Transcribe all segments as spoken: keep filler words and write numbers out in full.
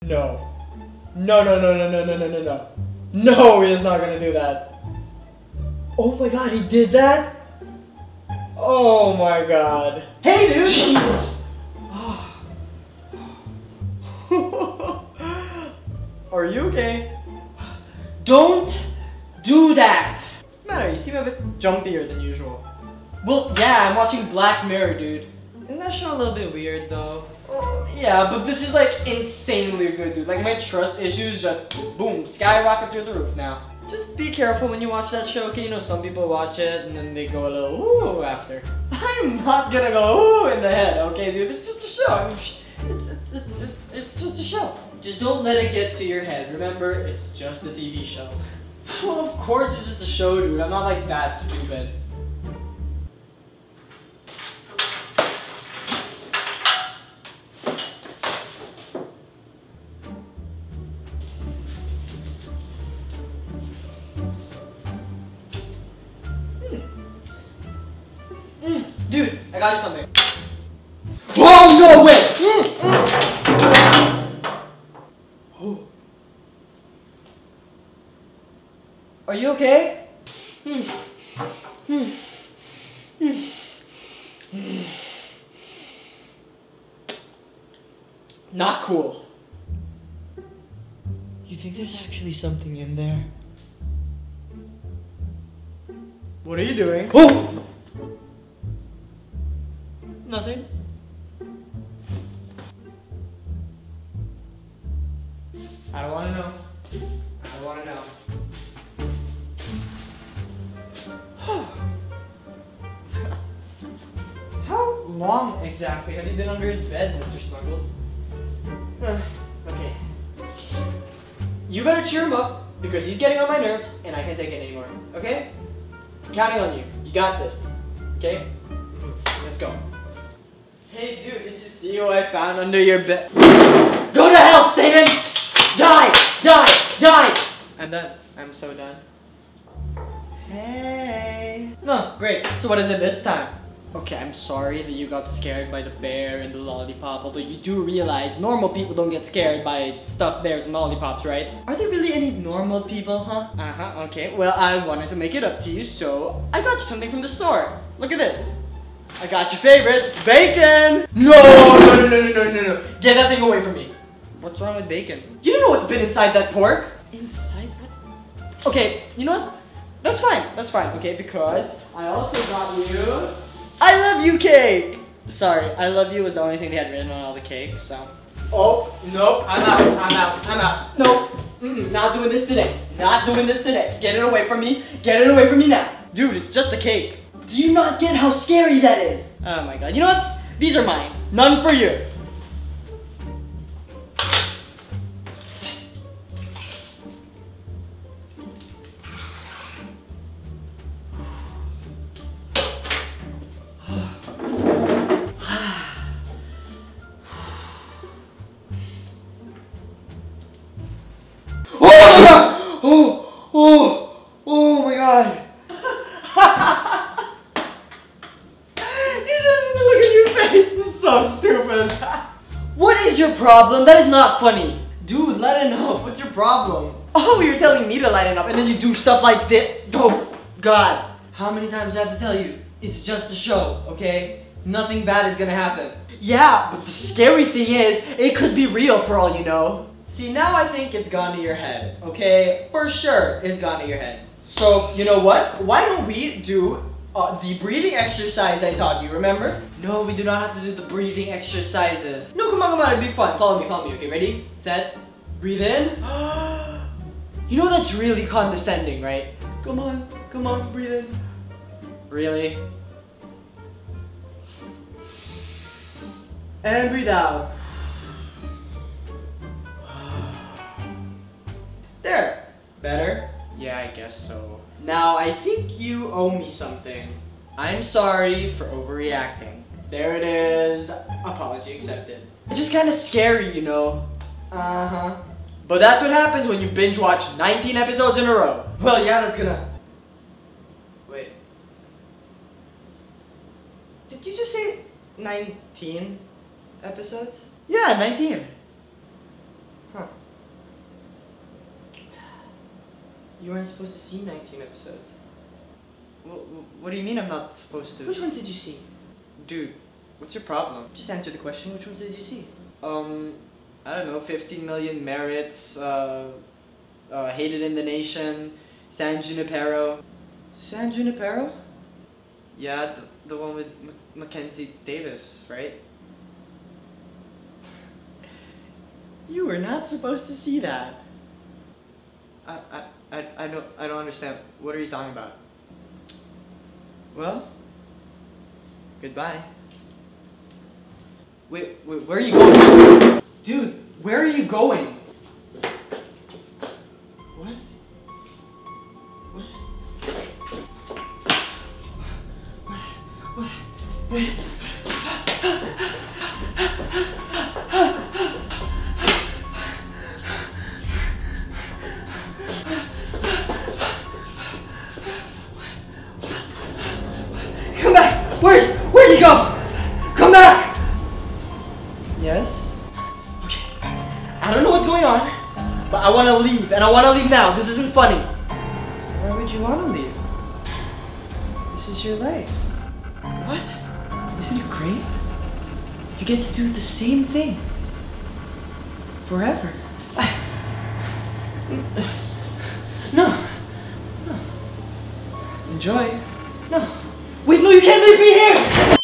No. No, no, no, no, no, no, no, no, no. No, he is not gonna do that. Oh my god, he did that? Oh my god. Hey, dude! Jesus! Are you okay? Don't do that! What's the matter? You seem a bit jumpier than usual. Well, yeah, I'm watching Black Mirror, dude. Isn't that show a little bit weird, though? Uh, yeah, but this is like insanely good, dude. Like, my trust issues just, boom, skyrocket through the roof now. Just be careful when you watch that show, okay? You know, some people watch it and then they go a little ooh after. I'm not gonna go ooh in the head, okay, dude? It's just a show. I mean, it's, it's, it's, it's, it's just a show. Just don't let it get to your head. Remember, it's just a T V show. Well, of course it's just a show, dude. I'm not like that stupid. Mm. Dude, I got you something. Oh, no way! Mm, mm. Oh. Are you okay? Mm. Mm. Mm. Mm. Not cool. You think there's actually something in there? What are you doing? Oh! Nothing. I don't want to know. I don't want to know. How long exactly have you been under his bed, Mister Snuggles? Uh, okay. You better cheer him up, because he's getting on my nerves, and I can't take it anymore. Okay? I'm counting on you. You got this. Okay? Let's go. Hey dude, did you see who I found under your bed? Go to hell, Satan! Die! Die! Die! I'm done. I'm so done. Hey. No, great. So what is it this time? Okay, I'm sorry that you got scared by the bear and the lollipop, although you do realize normal people don't get scared by stuffed bears and lollipops, right? Are there really any normal people, huh? Uh-huh, okay. Well, I wanted to make it up to you, so I got you something from the store. Look at this. I got your favorite, bacon! No, no, no, no, no, no, no, no. Get that thing away from me. What's wrong with bacon? You don't know what's been inside that pork. Inside what? Okay, you know what? That's fine, that's fine, okay, because I also got you I love you cake! Sorry, I love you was the only thing they had written on all the cakes, so. Oh, nope, I'm out, I'm out, I'm out. Nope, mm-mm, not doing this today. Not doing this today. Get it away from me. Get it away from me now. Dude, it's just a cake. Do you not get how scary that is? Oh my god. You know what? These are mine. None for you. Oh my god! Oh, oh, oh my god! You just look at your face. This is so stupid. What is your problem? That is not funny. Dude, lighten up. What's your problem? Oh, you're telling me to lighten up and then you do stuff like this. Oh, God. How many times do I have to tell you? It's just a show, okay? Nothing bad is gonna happen. Yeah, but the scary thing is, it could be real for all you know. See, now I think it's gone to your head, okay? For sure, it's gone to your head. So, you know what? Why don't we do uh, the breathing exercise I taught you, remember? No, we do not have to do the breathing exercises. No, come on, come on, it'll be fun. Follow me, follow me, okay? Ready, set, breathe in. You know that's really condescending, right? Come on, come on, breathe in. Really? And breathe out. There. Better? Yeah, I guess so. Now, I think you owe me something. I'm sorry for overreacting. There it is. Apology accepted. It's just kind of scary, you know? Uh-huh. But that's what happens when you binge watch nineteen episodes in a row. Well, yeah, that's gonna... Wait. Did you just say nineteen episodes? Yeah, nineteen. Huh. You weren't supposed to see nineteen episodes. What, what do you mean I'm not supposed to? Which ones did you see? Dude, what's your problem? Just answer the question. Which ones did you see? Um, I don't know, fifteen million merits, uh, uh, Hated in the Nation, San Junipero. San Junipero? Yeah, the, the one with M Mackenzie Davis, right? You were not supposed to see that. I, I, I, I don't, I don't understand. What are you talking about? Well, Goodbye. Wait, wait, where are you going? Dude, where are you going? What? What? What? What? come back! Where, where'd you go? Come back! Yes? Okay. I don't know what's going on, but I want to leave, and I want to leave now. This isn't funny. Why would you want to leave? This is your life. What? Isn't it great? You get to do the same thing. Forever. No. No. Enjoy. No. Wait, no, you can't leave me here!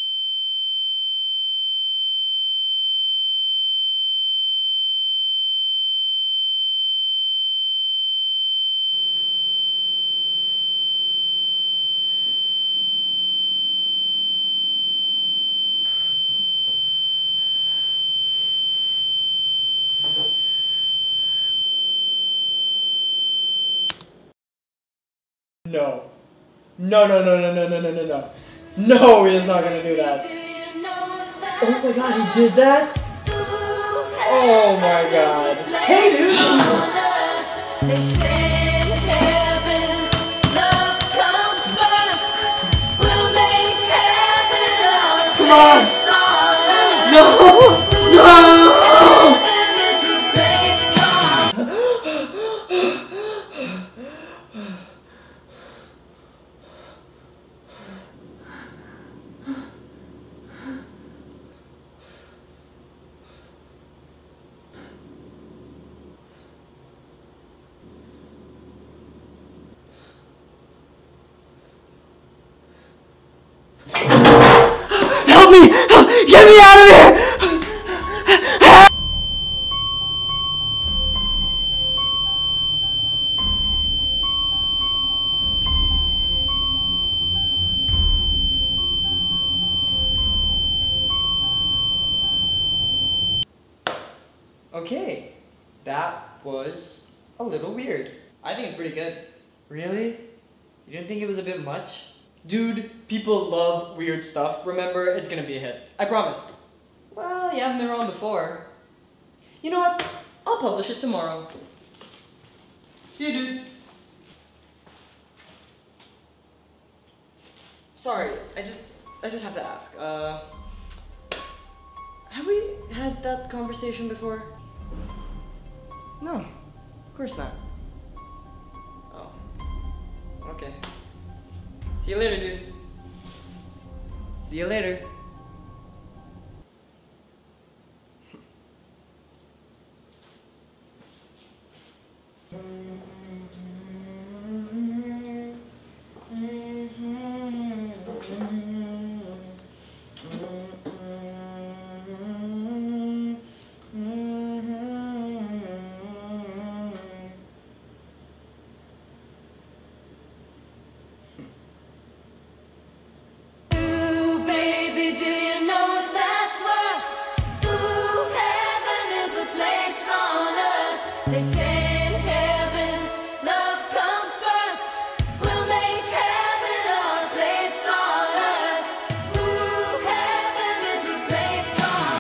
No. No, no, no, no, no, no, no, no, no. No, he is not gonna do that. Oh my god, he did that? Oh my god. Hey, dude! They say in heaven, love comes first. We'll make heaven our Come on! place on earth. No! No! Heaven is a place on Help me! Get me out of here! Okay, that was a little weird. I think it's pretty good. Really? You didn't think it was a bit much? Dude, people love weird stuff. Remember, it's gonna be a hit. I promise. Well, you haven't been wrong before. You know what? I'll publish it tomorrow. See you, dude. Sorry, I just, I just have to ask. Uh, have we had that conversation before? No, of course not. Oh. Okay. See you later, dude. See you later.